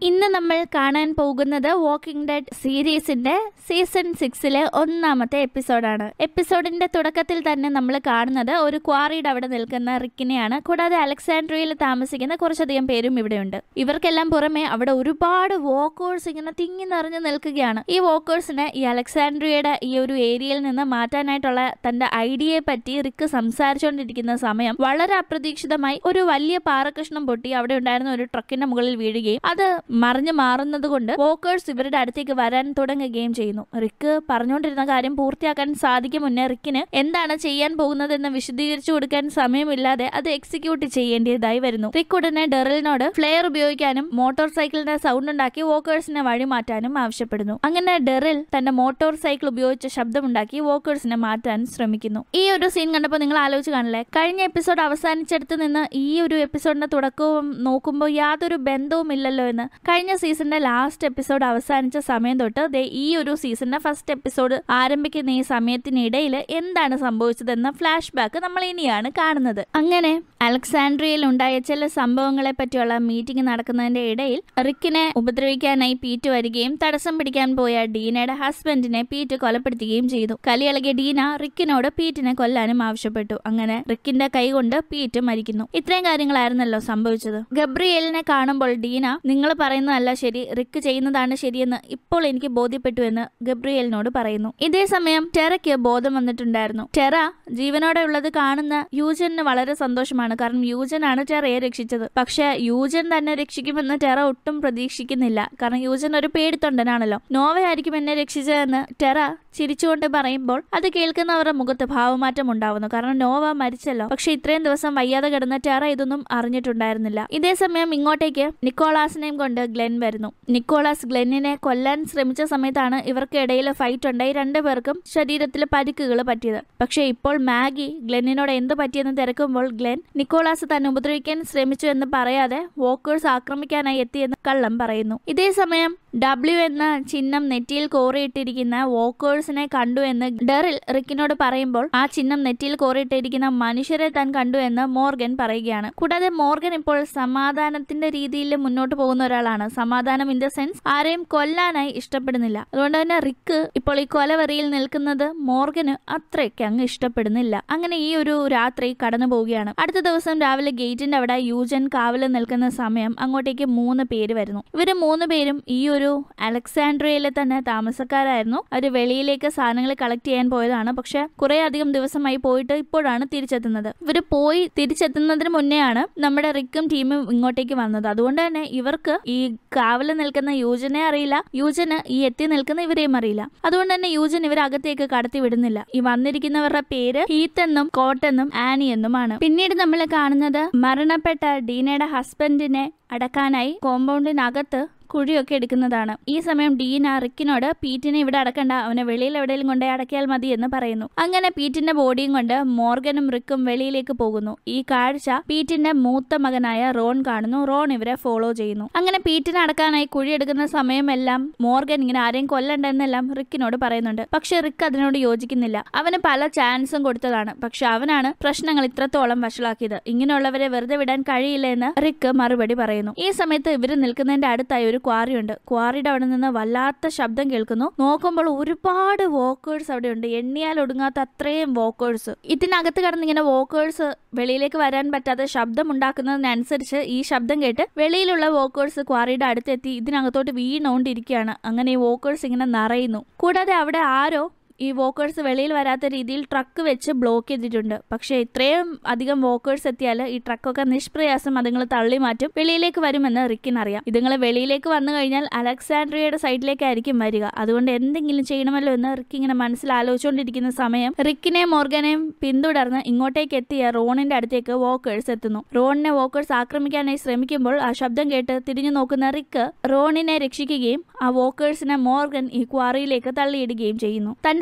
ഇന്ന് നമ്മൾ കാണാൻ പോകുന്നത് വാക്കിംഗ് ഡെഡ് സീരീസിന്റെ സീസൺ 6-ലെ 1ാമത്തെ എപ്പിസോഡാണ്. എപ്പിസോഡിന്റെ തുടക്കത്തിൽ തന്നെ നമ്മൾ കാണുന്നത് ഒരു ക്വാറിയുടെ അവിടെ നിൽക്കുന്ന റിക്കിനെയാണ്. കൂടാതെ അലക്സാൻഡ്രിയയിൽ താമസിക്കുന്ന കുറച്ചധികം പേരും ഇവിടെയുണ്ട്. ഇവർക്കെല്ലാം പുറമെ അവിടെ ഒരുപാട് വോക്കേഴ്സ് ഇങ്ങനെ തിങ്ങി നിറഞ്ഞു നിൽക്കുകയാണ്. ഈ വോക്കേഴ്സിനെ ഈ അലക്സാൻഡ്രിയയുടെ ഈ ഒരു ഏരിയയിൽ നിന്ന് മാറ്റാനായിട്ടുള്ള തന്റെ ഐഡിയയെ പറ്റി റിക്ക് സംസാരിച്ചുകൊണ്ടിരിക്കുന്ന സമയം വളരെ അപ്രതീക്ഷിതമായി ഒരു വലിയ പാറകഷ്ണം പൊട്ടി അവിടെ ഉണ്ടായിരുന്ന ഒരു ട്രക്കിന്റെ മുകളിൽ വീഴുകയും അത് മറിഞ്ഞു മാറുന്നത് കൊണ്ട് വോക്കേഴ്സ് ഇവരുടെ അടുത്തേക്ക് വരാൻ തുടങ്ങുകയും ചെയ്യുന്നു. റിക്ക് പറഞ്ഞുകൊണ്ടിരുന്ന കാര്യം പൂർത്തിയാക്കാൻ സാധിക്കും മുന്നേ റിക്കിന് എന്താണ് ചെയ്യാൻ പോകുന്നതെന്ന് വിശദീകരിച്ചു കൊടുക്കാൻ സമയമില്ലാതെ അത് എക്സിക്യൂട്ട് ചെയ്യേണ്ടതായി വരുന്നു. റിക്ക് ഉടനെ ഡെറിലിനോട് ഫ്ലെയർ ഉപയോഗിക്കാനും മോട്ടോർ സൈക്കിളിന്റെ സൗണ്ട് ഉണ്ടാക്കി വോക്കേഴ്സിനെ വഴിമാറ്റാനും ആവശ്യപ്പെടുന്നു. അങ്ങനെ ഡെറിൽ തന്റെ മോട്ടോർ സൈക്കിൾ ഉപയോഗിച്ച് ശബ്ദമുണ്ടാക്കി വോക്കേഴ്സിനെ മാറ്റാൻ ശ്രമിക്കുന്നു. ഈ ഒരു സീൻ കണ്ടപ്പോൾ നിങ്ങൾ ആലോചിച്ച് കാണില്ലേ, കഴിഞ്ഞ എപ്പിസോഡ് അവസാനിച്ചെടുത്ത് നിന്ന് ഈ ഒരു എപ്പിസോഡിന്റെ തുടക്കവും നോക്കുമ്പോൾ യാതൊരു ബന്ധവും ഇല്ലല്ലോ എന്ന്. കഴിഞ്ഞ സീസണിന്റെ ലാസ്റ്റ് എപ്പിസോഡ് അവസാനിച്ച സമയം തൊട്ട് ഈ ഒരു സീസണിന്റെ ഫസ്റ്റ് എപ്പിസോഡ് ആരംഭിക്കുന്ന ഈ സമയത്തിനിടയിൽ എന്താണ് സംഭവിച്ചതെന്ന ഫ്ലാഷ് ബാക്ക് നമ്മൾ ഇനിയാണ് കാണുന്നത്. അങ്ങനെ അലക്സാൻഡ്രിയയിൽ ഉണ്ടായ ചില സംഭവങ്ങളെ പറ്റിയുള്ള മീറ്റിംഗ് നടക്കുന്നതിന്റെ ഇടയിൽ റിക്കിനെ ഉപദ്രവിക്കാനായി പീറ്റ് വരികയും തടസ്സം പിടിക്കാൻ പോയ ഡീനയുടെ ഹസ്ബൻഡിനെ പീറ്റ് കൊലപ്പെടുത്തുകയും ചെയ്തു. കലിയിളകിയ ഡീന റിക്കിനോട് പീറ്റിനെ കൊല്ലാനും ആവശ്യപ്പെട്ടു. അങ്ങനെ റിക്കിന്റെ കൈ കൊണ്ട് പീറ്റ് മരിക്കുന്നു. ഇത്രയും കാര്യങ്ങളായിരുന്നല്ലോ സംഭവിച്ചത്. ഗബ്രിയേലിനെ കാണുമ്പോൾ ഡീന നിങ്ങൾ പറയുന്നതല്ല ശരി, റിക്ക് ചെയ്യുന്നതാണ് ശരിയെന്ന് ഇപ്പോൾ എനിക്ക് ബോധ്യപ്പെട്ടു എന്ന് ഗബ്രിയേലിനോട് പറയുന്നു. ഇതേ സമയം ടെറയ്ക്ക് ബോധം വന്നിട്ടുണ്ടായിരുന്നു. ടെറ ജീവനോടെ ഉള്ളത് കാണുന്ന യൂജന് വളരെ സന്തോഷമാണ്. കാരണം യൂജനാണ് ടെറയെ രക്ഷിച്ചത്. പക്ഷെ യൂജൻ തന്നെ രക്ഷിക്കുമെന്ന് ടെറ ഒട്ടും പ്രതീക്ഷിക്കുന്നില്ല. കാരണം യൂജൻ ഒരു പേടിത്തൊണ്ടനാണല്ലോ. നോവയായിരിക്കും എന്നെ രക്ഷിച്ചതെന്ന് ടെറ ചിരിച്ചുകൊണ്ട് പറയുമ്പോൾ അത് കേൾക്കുന്നവരുടെ മുഖത്ത് ഭാവമാറ്റം ഉണ്ടാവുന്നു. കാരണം നോവ മരിച്ചല്ലോ. പക്ഷെ ഇത്രയും ദിവസം വയ്യാതെ കിടന്ന ടെറ ഇതൊന്നും അറിഞ്ഞിട്ടുണ്ടായിരുന്നില്ല. ഇതേ സമയം ഇങ്ങോട്ടേക്ക് നിക്കോളാസിനെയും കൊണ്ട് ഗ്ലെൻ വരുന്നു. നിക്കോളാസ് ഗ്ലെന്നിനെ കൊല്ലാൻ ശ്രമിച്ച സമയത്താണ് ഇവർക്ക് ഇടയിൽ ഫൈറ്റ് ഉണ്ടായി രണ്ടുപേർക്കും ശരീരത്തിൽ പരിക്കുകൾ പറ്റിയത്. പക്ഷെ ഇപ്പോൾ മാഗി ഗ്ലെന്നിനോട് എന്ത് പറ്റിയെന്ന് തിരക്കുമ്പോൾ ഗ്ലെൻ നിക്കോളാസ് തന്നെ ഉപദ്രവിക്കാൻ ശ്രമിച്ചു എന്ന് പറയാതെ വോക്കേഴ്സ് ആക്രമിക്കാനായി എത്തിയെന്ന് കള്ളം പറയുന്നു. ഇതേ സമയം W എന്ന ചിഹ്നം നെറ്റിയിൽ കോറിയിട്ടിരിക്കുന്ന വോക്കേഴ്സിനെ കണ്ടു എന്ന് ഡെറിൽ റിക്കിനോട് പറയുമ്പോൾ ആ ചിഹ്നം നെറ്റിയിൽ കോറിയിട്ടിരിക്കുന്ന മനുഷ്യരെ താൻ കണ്ടു എന്ന് മോർഗൻ പറയുകയാണ്. കൂടാതെ മോർഗൻ ഇപ്പോൾ സമാധാനത്തിന്റെ രീതിയിൽ മുന്നോട്ട് പോകുന്ന ഒരാളാണ്. സമാധാനം ഇൻ ദ സെൻസ് ആരെയും കൊല്ലാനായി ഇഷ്ടപ്പെടുന്നില്ല. അതുകൊണ്ട് തന്നെ റിക്ക് ഇപ്പോൾ ഈ കൊലവെറിയിൽ നിൽക്കുന്നത് മോർഗന് അത്രയ്ക്ക് അങ്ങ് ഇഷ്ടപ്പെടുന്നില്ല. അങ്ങനെ ഈ ഒരു രാത്രി കടന്നു പോവുകയാണ്. അടുത്ത ദിവസം രാവിലെ ഗേറ്റിന്റെ അവിടെ യൂജൻ കാവല് നിൽക്കുന്ന സമയം അങ്ങോട്ടേക്ക് 3 പേര് വരുന്നു. ഇവര് 3 പേരും ഈ ഒരു അലക്സാൻഡ്രിയയിലെ തന്നെ താമസക്കാരായിരുന്നു. അവര് വെളിയിലേക്ക് സാധനങ്ങൾ കളക്ട് ചെയ്യാൻ പോയതാണ്. പക്ഷെ കുറെ അധികം ദിവസമായി പോയിട്ട് ഇപ്പോഴാണ് തിരിച്ചെത്തുന്നത്. ഇവര് പോയി തിരിച്ചെത്തുന്നതിന് മുന്നെയാണ് നമ്മുടെ റിക്കും ടീമും ഇങ്ങോട്ടേക്ക് വന്നത്. അതുകൊണ്ട് തന്നെ ഇവർക്ക് ഈ കാവല് നിൽക്കുന്ന യൂജനെ അറിയില്ല, യൂജന് ഈ എത്തി നിൽക്കുന്ന ഇവരെയും അറിയില്ല. അതുകൊണ്ട് തന്നെ യൂജൻ ഇവരകത്തേക്ക് കടത്തി വിടുന്നില്ല. ഈ വന്നിരിക്കുന്നവരുടെ പേര് ഹീത്ത് എന്നും കോട്ട് എന്നും ആനി എന്നുമാണ്. പിന്നീട് നമ്മൾ കാണുന്നത് മരണപ്പെട്ട ഡീനയുടെ ഹസ്ബൻഡിനെ അടക്കാനായി കോമ്പൗണ്ടിനകത്ത് കുഴിയൊക്കെ എടുക്കുന്നതാണ്. ഈ സമയം ഡീന റിക്കിനോട് പീറ്റിനെ ഇവിടെ അടക്കണ്ട, അവനെ വെളിയിൽ എവിടെയെങ്കിലും കൊണ്ടേ അടക്കിയാൽ മതി എന്ന് പറയുന്നു. അങ്ങനെ പീറ്റിന്റെ ബോഡിയും കൊണ്ട് മോർഗനും റിക്കും വെളിയിലേക്ക് പോകുന്നു. ഈ കാഴ്ച പീറ്റിന്റെ മൂത്ത മകനായ റോൺ കാണുന്നു. റോൺ ഇവരെ ഫോളോ ചെയ്യുന്നു. അങ്ങനെ പീറ്റിനെ അടക്കാനായി കുഴിയെടുക്കുന്ന സമയമെല്ലാം മോർഗൻ ഇങ്ങനെ ആരെയും കൊല്ലണ്ടെന്നെല്ലാം റിക്കിനോട് പറയുന്നുണ്ട്. പക്ഷെ റിക്ക് അതിനോട് യോജിക്കുന്നില്ല. അവന് പല ചാൻസും കൊടുത്തതാണ്. പക്ഷെ അവനാണ് പ്രശ്നങ്ങൾ ഇത്രത്തോളം വഷളാക്കിയത്. ഇങ്ങനെയുള്ളവരെ വെറുതെ വിടാൻ കഴിയില്ല എന്ന് റിക്ക് മറുപടി പറയുന്നു. ഈ സമയത്ത് ഇവര് നിൽക്കുന്നതിന്റെ അടുത്തായി ഒരു ക്വാറിയുണ്ട്. ക്വാറിയുടെ അവിടെ നിന്ന് വല്ലാത്ത ശബ്ദം കേൾക്കുന്നു. നോക്കുമ്പോൾ ഒരുപാട് വോക്കേഴ്സ് അവിടെ ഉണ്ട്. എണ്ണിയാൽ ഒടുങ്ങാത്ത അത്രയും വോക്കേഴ്സ്. ഇതിനകത്ത് കടന്ന് ഇങ്ങനെ വോക്കേഴ്സ് വെളിയിലേക്ക് വരാൻ പറ്റാതെ ശബ്ദം ഉണ്ടാക്കുന്നതിനനുസരിച്ച് ഈ ശബ്ദം കേട്ട് വെളിയിലുള്ള വോക്കേഴ്സ് ക്വാറിയുടെ അടുത്തെത്തി ഇതിനകത്തോട്ട് വീണുകൊണ്ടിരിക്കുകയാണ്. അങ്ങനെ ഈ വോക്കേഴ്സ് ഇങ്ങനെ നിറയുന്നു. കൂടാതെ അവിടെ ആരോ ഈ വോക്കേഴ്സ് വെളിയിൽ വരാത്ത രീതിയിൽ ട്രക്ക് വെച്ച് ബ്ലോക്ക് ചെയ്തിട്ടുണ്ട്. പക്ഷെ ഇത്രയും അധികം വോക്കേഴ്സ് എത്തിയാൽ ഈ ട്രക്കൊക്കെ നിഷ്പ്രയാസം അതുങ്ങൾ തള്ളി മാറ്റും, വെളിയിലേക്ക് വരുമെന്ന് റിക്കിനറിയാം. ഇതുങ്ങൾ വെളിയിലേക്ക് വന്നു കഴിഞ്ഞാൽ അലക്സാൻഡ്രിയയുടെ സൈഡിലേക്കായിരിക്കും വരിക. അതുകൊണ്ട് എന്തെങ്കിലും ചെയ്യണമല്ലോ എന്ന് റിക്ക് ഇങ്ങനെ മനസ്സിൽ ആലോചിച്ചുകൊണ്ടിരിക്കുന്ന സമയം റിക്കിനെയും മോർഗനെയും പിന്തുടർന്ന് ഇങ്ങോട്ടേക്ക് എത്തിയ റോണിന്റെ അടുത്തേക്ക് വോക്കേഴ്സ് എത്തുന്നു. റോണിനെ വോക്കേഴ്സ് ആക്രമിക്കാനായി ശ്രമിക്കുമ്പോൾ ആ ശബ്ദം കേട്ട് തിരിഞ്ഞു നോക്കുന്ന റിക്ക് റോണിനെ രക്ഷിക്കുകയും ആ വോക്കേഴ്സിനെ മോർഗൻ ഈ ക്വാറിയിലേക്ക് തള്ളിയിടുകയും ചെയ്യുന്നു. തന്റെ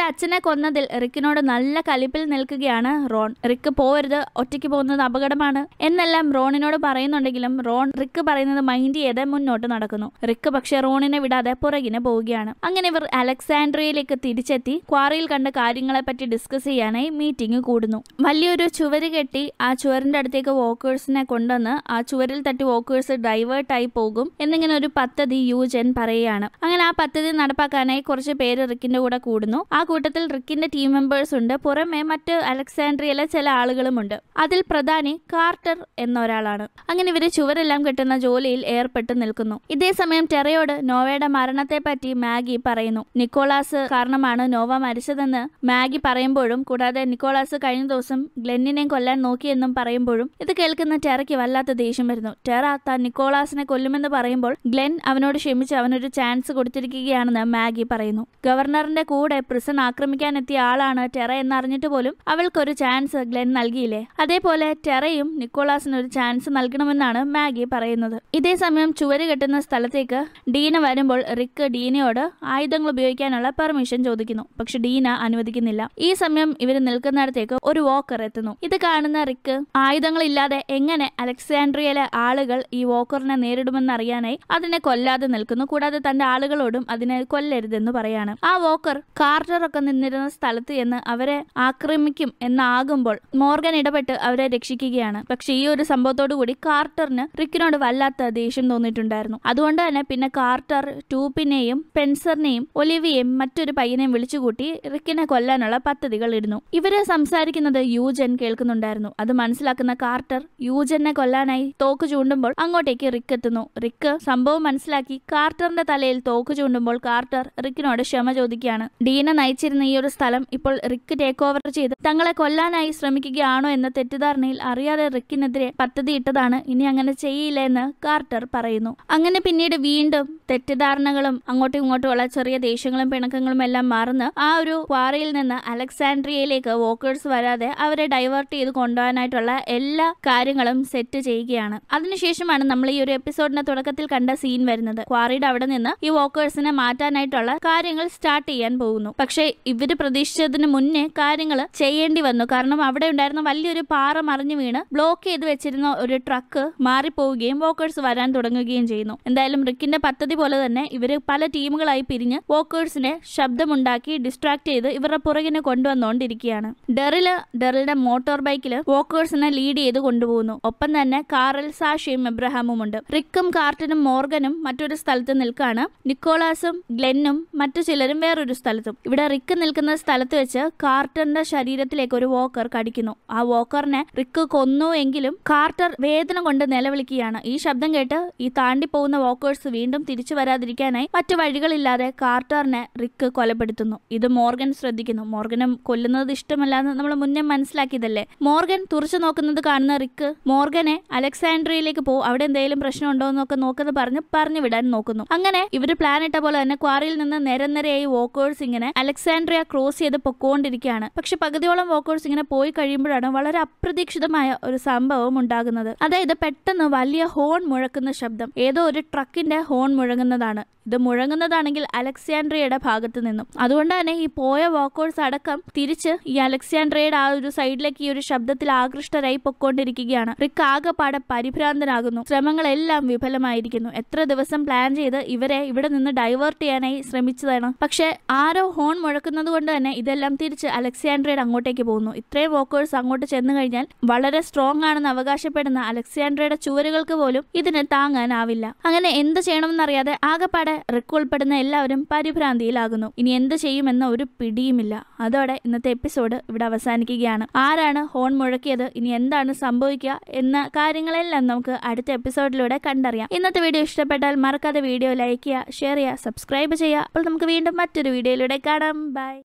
തന്റെ അച്ഛനെ കൊന്നതിൽ റിക്കിനോട് നല്ല കലിപ്പിൽ നിൽക്കുകയാണ് റോൺ. റിക്ക് പോവരുത്, ഒറ്റയ്ക്ക് പോകുന്നത് അപകടമാണ് എന്നെല്ലാം റോണിനോട് പറയുന്നുണ്ടെങ്കിലും റോൺ റിക്ക് പറയുന്നത് മൈൻഡ് ചെയ്ത് മുന്നോട്ട് നടക്കുന്നു. റിക്ക് പക്ഷെ റോണിനെ വിടാതെ പുറകിന് പോവുകയാണ്. അങ്ങനെ ഇവർ അലക്സാൻഡ്രിയയിലേക്ക് തിരിച്ചെത്തി ക്വാറിയിൽ കണ്ട കാര്യങ്ങളെ പറ്റി ഡിസ്കസ് ചെയ്യാനായി മീറ്റിംഗ് കൂടുന്നു. വലിയൊരു ചുവര് കെട്ടി ആ ചുവരിന്റെ അടുത്തേക്ക് വോക്കേഴ്സിനെ കൊണ്ടുവന്ന് ആ ചുവരിൽ തട്ടി വോക്കേഴ്സ് ഡൈവേർട്ടായി പോകും എന്നിങ്ങനെ ഒരു പദ്ധതി യൂജൻ പറയുകയാണ്. അങ്ങനെ ആ പദ്ധതി നടപ്പാക്കാനായി കുറച്ച് പേര് റിക്കിന്റെ കൂടെ കൂടുന്നു. ആ കൂട്ടത്തിൽ റിക്കിന്റെ ടീം മെമ്പേഴ്സ് ഉണ്ട്. പുറമെ മറ്റ് അലക്സാൻഡ്രിയയിലെ ചില ആളുകളുമുണ്ട്. അതിൽ പ്രധാനി കാർട്ടർ എന്ന ഒരാളാണ്. അങ്ങനെ ഇവര് ചുവരെല്ലാം കെട്ടുന്ന ജോലിയിൽ ഏർപ്പെട്ട് നിൽക്കുന്നു. ഇതേസമയം ടെറയോട് നോവയുടെ മരണത്തെ പറ്റി മാഗി പറയുന്നു. നിക്കോളാസ് കാരണമാണ് നോവ മരിച്ചതെന്ന് മാഗി പറയുമ്പോഴും കൂടാതെ നിക്കോളാസ് കഴിഞ്ഞ ദിവസം ഗ്ലെന്നിനെ കൊല്ലാൻ നോക്കിയെന്നും പറയുമ്പോഴും ഇത് കേൾക്കുന്ന ടെറയ്ക്ക് വല്ലാത്ത ദേഷ്യം വരുന്നു. ടെറ താൻ നിക്കോളാസിനെ കൊല്ലുമെന്ന് പറയുമ്പോൾ ഗ്ലെൻ അവനോട് ക്ഷമിച്ച് അവനൊരു ചാൻസ് കൊടുത്തിരിക്കുകയാണെന്ന് മാഗി പറയുന്നു. ഗവർണറിന്റെ കൂടെ പ്രിസൺ ആക്രമിക്കാൻ എത്തിയ ആളാണ് ടെറ എന്നറിഞ്ഞിട്ട് പോലും അവൾക്കൊരു ചാൻസ് ഗ്ലെൻ നൽകിയില്ലേ, അതേപോലെ ടെറയും നിക്കോളാസിന് ഒരു ചാൻസ് നൽകണമെന്നാണ് മാഗി പറയുന്നത്. ഇതേസമയം ചുവര് കെട്ടുന്ന സ്ഥലത്തേക്ക് ഡീന വരുമ്പോൾ റിക്ക് ഡീനയോട് ആയുധങ്ങൾ ഉപയോഗിക്കാനുള്ള പെർമിഷൻ ചോദിക്കുന്നു. പക്ഷെ ഡീന അനുവദിക്കുന്നില്ല. ഈ സമയം ഇവർ നിൽക്കുന്നിടത്തേക്ക് ഒരു വോക്കർ എത്തുന്നു. ഇത് കാണുന്ന റിക്ക് ആയുധങ്ങളില്ലാതെ എങ്ങനെ അലക്സാൻഡ്രിയയിലെ ആളുകൾ ഈ വോക്കറിനെ നേരിടുമെന്ന് അറിയാനായി അതിനെ കൊല്ലാതെ നിൽക്കുന്നു. കൂടാതെ തന്റെ ആളുകളോടും അതിനെ കൊല്ലരുതെന്ന് പറയാണ്. ആ വോക്കർ കാർട്ടർ ഒക്കെ നിന്നിരുന്ന സ്ഥലത്ത് എന്ന് അവരെ ആക്രമിക്കും എന്നാകുമ്പോൾ മോർഗൻ ഇടപെട്ട് അവരെ രക്ഷിക്കുകയാണ്. പക്ഷെ ഈ ഒരു സംഭവത്തോടു കൂടി കാർട്ടറിന് റിക്കിനോട് വല്ലാത്ത ദേഷ്യം തോന്നിയിട്ടുണ്ടായിരുന്നു. അതുകൊണ്ട് തന്നെ പിന്നെ കാർട്ടർ ടൂപ്പിനെയും പെൻസറിനെയും ഒലിവിയെയും മറ്റൊരു പയ്യനെയും വിളിച്ചുകൂട്ടി റിക്കിനെ കൊല്ലാനുള്ള പദ്ധതികൾ ഇടുന്നു. ഇവരെ സംസാരിക്കുന്നത് യൂജൻ കേൾക്കുന്നുണ്ടായിരുന്നു. അത് മനസ്സിലാക്കുന്ന കാർട്ടർ യൂജനെ കൊല്ലാനായി തോക്ക് ചൂണ്ടുമ്പോൾ അങ്ങോട്ടേക്ക് റിക്ക് എത്തുന്നു. റിക്ക് സംഭവം മനസ്സിലാക്കി കാർട്ടറിന്റെ തലയിൽ തോക്ക് ചൂണ്ടുമ്പോൾ കാർട്ടർ റിക്കിനോട് ക്ഷമ ചോദിക്കുകയാണ്. ഡീന നയിച്ചിരുന്ന ഈ ഒരു സ്ഥലം ഇപ്പോൾ റിക്ക് ടേക്ക് ഓവർ ചെയ്ത് തങ്ങളെ കൊല്ലാനായി ശ്രമിക്കുകയാണോ എന്ന തെറ്റിദ്ധാരണയിൽ അറിയാതെ റിക്കിനെതിരെ പദ്ധതി ഇട്ടതാണ്. ഇനി അങ്ങനെ ചെയ്യില്ല എന്ന് കാർട്ടർ പറയുന്നു. അങ്ങനെ പിന്നീട് വീണ്ടും തെറ്റിദ്ധാരണകളും അങ്ങോട്ടും ഇങ്ങോട്ടുമുള്ള ചെറിയ ദേഷ്യങ്ങളും പിണക്കങ്ങളും എല്ലാം മാറുന്ന ആ ഒരു ക്വാറിയിൽ നിന്ന് അലക്സാൻഡ്രിയയിലേക്ക് വോക്കേഴ്സ് വരാതെ അവരെ ഡൈവേർട്ട് ചെയ്ത് കൊണ്ടുപോകാനായിട്ടുള്ള എല്ലാ കാര്യങ്ങളും സെറ്റ് ചെയ്യുകയാണ്. അതിനുശേഷമാണ് നമ്മൾ ഈ ഒരു എപ്പിസോഡിന്റെ തുടക്കത്തിൽ കണ്ട സീൻ വരുന്നത്. ക്വാറിയുടെ അവിടെ നിന്ന് ഈ വോക്കേഴ്സിനെ മാറ്റാനായിട്ടുള്ള കാര്യങ്ങൾ സ്റ്റാർട്ട് ചെയ്യാൻ പോകുന്നു. പക്ഷെ ഇവര് പ്രതീക്ഷിച്ചതിന് മുന്നേ കാര്യങ്ങൾ ചെയ്യേണ്ടി വന്നു. കാരണം അവിടെ ഉണ്ടായിരുന്ന വലിയൊരു പാറ മറിഞ്ഞു വീണ് ബ്ലോക്ക് ചെയ്ത് വെച്ചിരുന്ന ഒരു ട്രക്ക് മാറിപ്പോവുകയും വോക്കേഴ്സ് വരാൻ തുടങ്ങുകയും ചെയ്യുന്നു. എന്തായാലും റിക്കിന്റെ പദ്ധതി പോലെ തന്നെ ഇവര് പല ടീമുകളായി പിരിഞ്ഞ് വോക്കേഴ്സിനെ ശബ്ദമുണ്ടാക്കി ഡിസ്ട്രാക്ട് ചെയ്ത് ഇവരുടെ പുറകിനെ കൊണ്ടുവന്നുകൊണ്ടിരിക്കുകയാണ്. ഡെറിന്റെ മോട്ടോർ ബൈക്കിൽ വോക്കേഴ്സിനെ ലീഡ് ചെയ്ത് കൊണ്ടുപോകുന്നു. ഒപ്പം തന്നെ കാറിൽ സാഷയും എബ്രഹാമും ഉണ്ട്. റിക്കും കാർട്ടനും മോർഗനും മറ്റൊരു സ്ഥലത്ത് നിൽക്കാണ്. നിക്കോളാസും ഗ്ലെന്നും മറ്റു ചിലരും വേറൊരു സ്ഥലത്തും. ഇവിടെ റിക്ക് നിൽക്കുന്ന സ്ഥലത്ത് വെച്ച് കാർട്ടറിന്റെ ശരീരത്തിലേക്ക് ഒരു വോക്കർ കടിക്കുന്നു. ആ വോക്കറിനെ റിക്ക് കൊന്നു എങ്കിലും കാർട്ടർ വേദന കൊണ്ട് നിലവിളിക്കുകയാണ്. ഈ ശബ്ദം കേട്ട് ഈ താണ്ടി പോകുന്ന വോക്കേഴ്സ് വീണ്ടും തിരിച്ചു വരാതിരിക്കാനായി മറ്റു വഴികളില്ലാതെ കാർട്ടറിനെ റിക്ക് കൊലപ്പെടുത്തുന്നു. ഇത് മോർഗൻ ശ്രദ്ധിക്കുന്നു. മോർഗനും കൊല്ലുന്നത് ഇഷ്ടമല്ലാന്ന് നമ്മൾ മുന്നേ മനസ്സിലാക്കിയതല്ലേ. മോർഗൻ തുറച്ചു നോക്കുന്നത് കാണുന്ന റിക്ക് മോർഗനെ അലക്സാൻഡ്രിയയിലേക്ക് പോകും, അവിടെ എന്തെങ്കിലും പ്രശ്നം ഉണ്ടോ എന്നൊക്കെ നോക്കുന്നത് പറഞ്ഞു വിടാൻ നോക്കുന്നു. അങ്ങനെ ഇവര് പ്ലാൻ ഇട്ട പോലെ തന്നെ ക്വാറിയിൽ നിന്ന് നിരനിരയായി വോക്കേഴ്സ് ഇങ്ങനെ അലക്സാൻഡ്രിയ ക്രോസ് ചെയ്ത് പൊക്കോണ്ടിരിക്കുകയാണ്. പക്ഷെ പകുതിയോളം വോക്കേഴ്സ് ഇങ്ങനെ പോയി കഴിയുമ്പോഴാണ് വളരെ അപ്രതീക്ഷിതമായ ഒരു സംഭവം ഉണ്ടാകുന്നത്. അതായത് പെട്ടെന്ന് വലിയ ഹോൺ മുഴക്കുന്ന ശബ്ദം. ഏതോ ഒരു ട്രക്കിന്റെ ഹോൺ മുഴങ്ങുന്നതാണ്. ഇത് മുഴങ്ങുന്നതാണെങ്കിൽ അലക്സാൻഡ്രിയയുടെ ഭാഗത്ത് നിന്നും. അതുകൊണ്ട് തന്നെ ഈ പോയ വോക്കേഴ്സ് അടക്കം തിരിച്ച് ഈ അലക്സാൻഡ്രിയയുടെ ആ ഒരു സൈഡിലേക്ക് ഈ ഒരു ശബ്ദത്തിൽ ആകൃഷ്ടരായി പൊക്കോണ്ടിരിക്കുകയാണ്. റിക്ക് ആകെപ്പാടെ പരിഭ്രാന്തനാകുന്നു. ശ്രമങ്ങളെല്ലാം വിഫലമായിരിക്കുന്നു. എത്ര ദിവസം പ്ലാൻ ചെയ്ത് ഇവരെ ഇവിടെ നിന്ന് ഡൈവേർട്ട് ചെയ്യാനായി ശ്രമിച്ചതാണ്. പക്ഷെ ആരോ ഹോൺ മുഴക്കുന്നത് കൊണ്ട് തന്നെ ഇതെല്ലാം തിരിച്ച് അലക്സാൻഡ്രിയയുടെ അങ്ങോട്ടേക്ക് പോകുന്നു. ഇത്രയും വോക്കേഴ്സ് അങ്ങോട്ട് ചെന്നു കഴിഞ്ഞാൽ വളരെ സ്ട്രോങ് ആണെന്ന് അവകാശപ്പെടുന്ന അലക്സാൻഡ്രിയയുടെ ചുവരുകൾക്ക് പോലും ഇതിനെ താങ്ങാനാവില്ല. അങ്ങനെ എന്ത് ചെയ്യണമെന്നറിയാതെ ആകെപ്പാടെ റിക്ക് ഉൾപ്പെടുന്ന എല്ലാവരും പരിഭ്രാന്തിയിലാകുന്നു. ഇനി എന്ത് ചെയ്യുമെന്ന ഒരു പിടിയുമില്ല. അതോടെ ഇന്നത്തെ എപ്പിസോഡ് ഇവിടെ അവസാനിക്കുകയാണ്. ആരാണ് ഹോൺ മുഴക്കിയത്, ഇനി എന്താണ് സംഭവിക്കുക എന്ന കാര്യങ്ങളെല്ലാം നമുക്ക് അടുത്ത എപ്പിസോഡിലൂടെ കണ്ടറിയാം. ഇന്നത്തെ വീഡിയോ ഇഷ്ടപ്പെട്ടാൽ മറക്കാതെ വീഡിയോ ലൈക്ക് ചെയ്യുക, ഷെയർ ചെയ്യുക, സബ്സ്ക്രൈബ് ചെയ്യുക. അപ്പോൾ നമുക്ക് വീണ്ടും മറ്റൊരു വീഡിയോയിലൂടെ കാണാം. ബൈ.